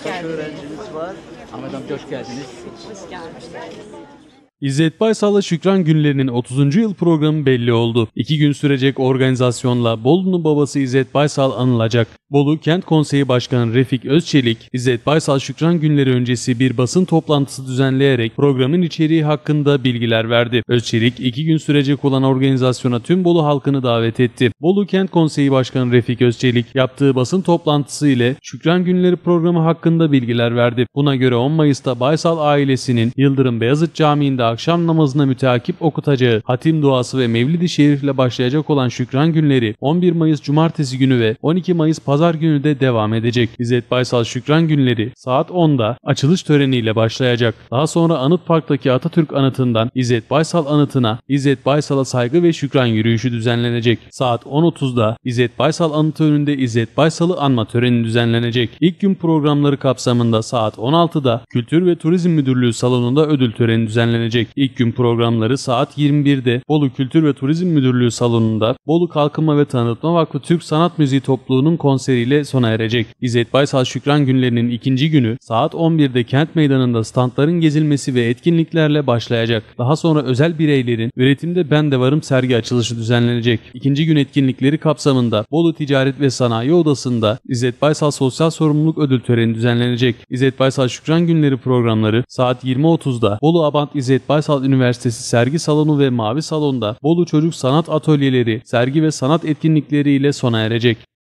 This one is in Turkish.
geldiniz. öğrencimiz var. Ahmet amca hoş geldiniz. Hoş geldiniz. İzzet Baysal'la Şükran Günleri'nin 30. yıl programı belli oldu. 2 gün sürecek organizasyonla Bolu'nun babası İzzet Baysal anılacak. Bolu Kent Konseyi Başkanı Refik Özçelik, İzzet Baysal Şükran Günleri öncesi bir basın toplantısı düzenleyerek programın içeriği hakkında bilgiler verdi. Özçelik, 2 gün sürecek olan organizasyona tüm Bolu halkını davet etti. Bolu Kent Konseyi Başkanı Refik Özçelik, yaptığı basın toplantısı ile Şükran Günleri programı hakkında bilgiler verdi. Buna göre 10 Mayıs'ta Baysal ailesinin Yıldırım Beyazıt Camii'nde akşam namazına müteakip okutacağı hatim duası ve Mevlid-i Şerif ile başlayacak olan Şükran Günleri 11 Mayıs Cumartesi günü ve 12 Mayıs Pazar günü de devam edecek. İzzet Baysal Şükran Günleri saat 10'da açılış töreniyle başlayacak. Daha sonra Anıt Park'taki Atatürk Anıtı'ndan İzzet Baysal Anıtı'na İzzet Baysal'a saygı ve şükran yürüyüşü düzenlenecek. Saat 10.30'da İzzet Baysal Anıtı önünde İzzet Baysal'ı anma töreni düzenlenecek. İlk gün programları kapsamında saat 16'da Kültür ve Turizm Müdürlüğü salonunda ödül töreni düzenlenecek. İlk gün programları saat 21'de Bolu Kültür ve Turizm Müdürlüğü salonunda Bolu Kalkınma ve Tanıtma Vakfı Türk Sanat Müziği Topluluğu'nun konseriyle sona erecek. İzzet Baysal Şükran Günleri'nin ikinci günü saat 11'de Kent Meydanı'nda standların gezilmesi ve etkinliklerle başlayacak. Daha sonra özel bireylerin "Üretimde Ben de Varım" sergi açılışı düzenlenecek. İkinci gün etkinlikleri kapsamında Bolu Ticaret ve Sanayi Odası'nda İzzet Baysal Sosyal Sorumluluk Ödül Töreni düzenlenecek. İzzet Baysal Şükran Günleri programları saat 20.30'da Bolu Abant İzzet Baysal Üniversitesi Sergi Salonu ve Mavi Salon'da Bolu Çocuk Sanat Atölyeleri, sergi ve sanat etkinlikleri ile sona erecek.